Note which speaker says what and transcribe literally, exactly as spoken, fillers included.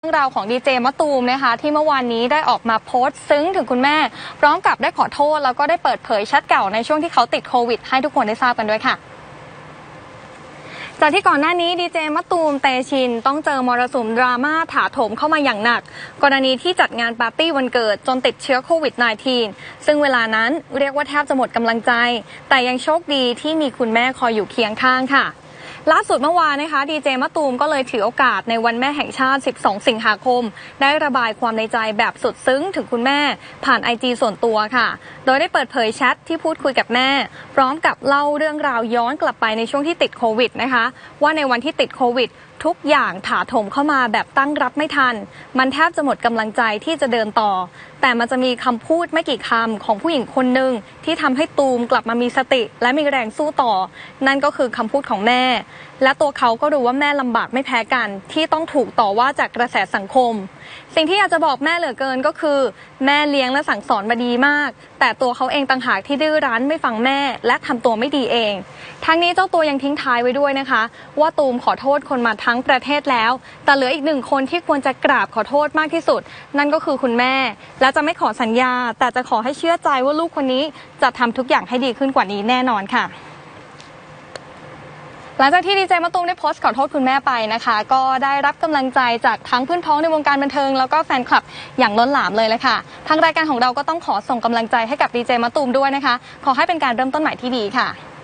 Speaker 1: รื่องราวของดีเจมะตูมนะคะที่เมื่อวานนี้ได้ออกมาโพสต์ซึ้งถึงคุณแม่พร้อมกับได้ขอโทษแล้วก็ได้เปิดเผยแชทเก่าในช่วงที่เขาติดโควิดให้ทุกคนได้ทราบกันด้วยค่ะจากที่ก่อนหน้านี้ดีเจมะตูมเตชินต้องเจอมรสุมดราม่าถาโถมเข้ามาอย่างหนักกรณีที่จัดงานปาร์ตี้วันเกิดจนติดเชื้อโควิด สิบเก้า ซึ่งเวลานั้นเรียกว่าแทบจะหมดกำลังใจแต่ยังโชคดีที่มีคุณแม่คอยอยู่เคียงข้างค่ะล่าสุดเมื่อวานนะคะดีเจมะตูมก็เลยถือโอกาสในวันแม่แห่งชาติสิบสองสิงหาคมได้ระบายความในใจแบบสุดซึ้งถึงคุณแม่ผ่าน ไอ จี ส่วนตัวค่ะโดยได้เปิดเผยแชทที่พูดคุยกับแม่พร้อมกับเล่าเรื่องราวย้อนกลับไปในช่วงที่ติดโควิดนะคะว่าในวันที่ติดโควิดทุกอย่างถาโถมเข้ามาแบบตั้งรับไม่ทันมันแทบจะหมดกำลังใจที่จะเดินต่อแต่มันจะมีคำพูดไม่กี่คำของผู้หญิงคนหนึ่งที่ทำให้ตูมกลับมามีสติและมีแรงสู้ต่อนั่นก็คือคำพูดของแม่และตัวเขาก็รู้ว่าแม่ลำบากไม่แพ้กันที่ต้องถูกต่อว่าจากกระแสสังคมสิ่งที่อยากจะบอกแม่เหลือเกินก็คือแม่เลี้ยงและสั่งสอนมาดีมากแต่ตัวเขาเองต่างหากที่ดื้อรั้นไม่ฟังแม่และทำตัวไม่ดีเองทั้งนี้เจ้าตัวยังทิ้งท้ายไว้ด้วยนะคะว่าตูมขอโทษคนมาทั้งประเทศแล้วแต่เหลืออีกหนึ่งคนที่ควรจะกราบขอโทษมากที่สุดนั่นก็คือคุณแม่และจะไม่ขอสัญญาแต่จะขอให้เชื่อใจว่าลูกคนนี้จะทำทุกอย่างให้ดีขึ้นกว่านี้แน่นอนค่ะหลังจากที่ดีเจมะตูมได้โพสต์ขอโทษคุณแม่ไปนะคะก็ได้รับกำลังใจจากทั้งเพื่อนพ้องในวงการบันเทิงแล้วก็แฟนคลับอย่างล้นหลามเลยเลยค่ะทางรายการของเราก็ต้องขอส่งกำลังใจให้กับดีเจมะตูมด้วยนะคะขอให้เป็นการเริ่มต้นใหม่ที่ดีค่ะ